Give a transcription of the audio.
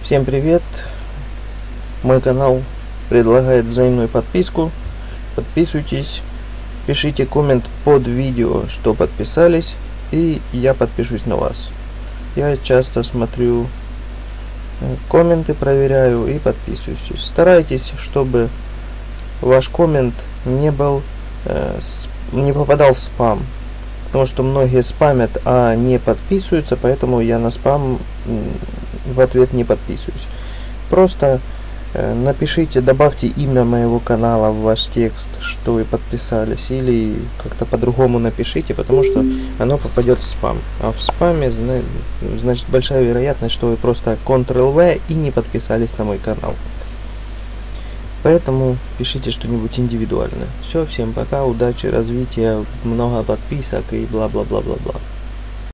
Всем привет! Мой канал предлагает взаимную подписку. Подписывайтесь, пишите коммент под видео, что подписались, и я подпишусь на вас. Я часто смотрю комменты, проверяю и подписываюсь. Старайтесь, чтобы ваш коммент не попадал в спам. Потому что многие спамят, а не подписываются, поэтому я на спам в ответ не подписываюсь. Просто напишите, добавьте имя моего канала в ваш текст, что вы подписались, или как-то по-другому напишите, потому что оно попадет в спам. А в спаме, значит, большая вероятность, что вы просто Ctrl-V и не подписались на мой канал. Поэтому пишите что-нибудь индивидуальное. Все, всем пока, удачи, развития, много подписок и бла-бла-бла-бла-бла.